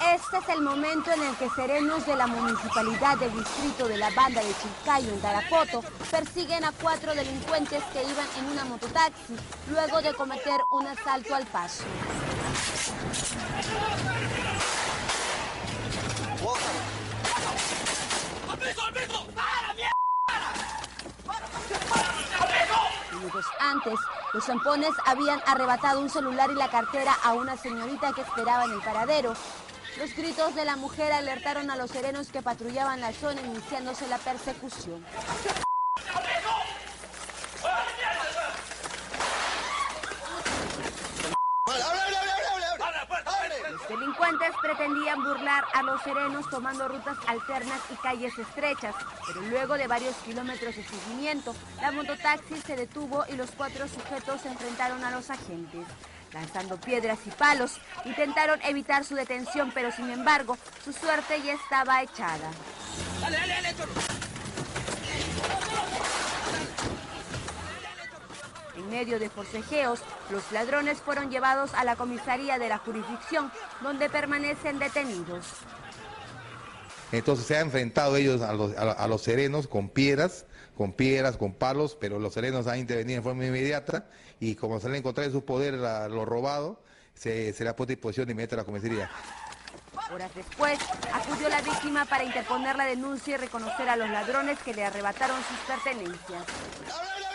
Este es el momento en el que serenos de la municipalidad del distrito de la banda de Chilcayo en Tarapoto persiguen a 4 delincuentes que iban en una mototaxi luego de cometer un asalto al paso. Minutos antes, los zampones habían arrebatado un celular y la cartera a una señorita que esperaba en el paradero. Los gritos de la mujer alertaron a los serenos que patrullaban la zona, iniciándose la persecución. Los delincuentes pretendían burlar a los serenos tomando rutas alternas y calles estrechas, pero luego de varios kilómetros de seguimiento, la mototaxi se detuvo y los 4 sujetos se enfrentaron a los agentes. Lanzando piedras y palos, intentaron evitar su detención, pero sin embargo, su suerte ya estaba echada. En medio de forcejeos, los ladrones fueron llevados a la comisaría de la jurisdicción, donde permanecen detenidos. Entonces se han enfrentado ellos a los serenos con piedras, con palos, pero los serenos han intervenido en forma inmediata y como se le encontró en su poder lo robado, se le ha puesto a disposición de inmediato a la comisaría. Horas después, acudió la víctima para interponer la denuncia y reconocer a los ladrones que le arrebataron sus pertenencias.